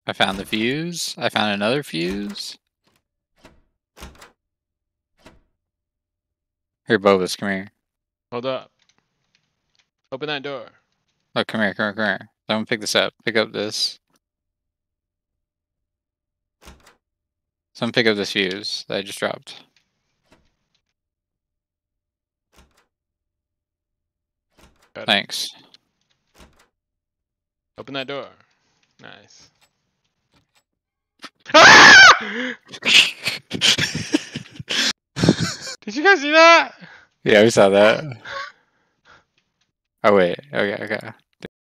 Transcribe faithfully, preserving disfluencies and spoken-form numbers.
I found the fuse. I found another fuse. Here, boibis, come here. Hold up. Open that door. Look, come here, come here, come here. Someone pick this up. Pick up this. Someone pick up this fuse that I just dropped. Got Thanks. it. Open that door. Nice. Did you guys see that? Yeah, we saw that. Oh wait, okay, okay.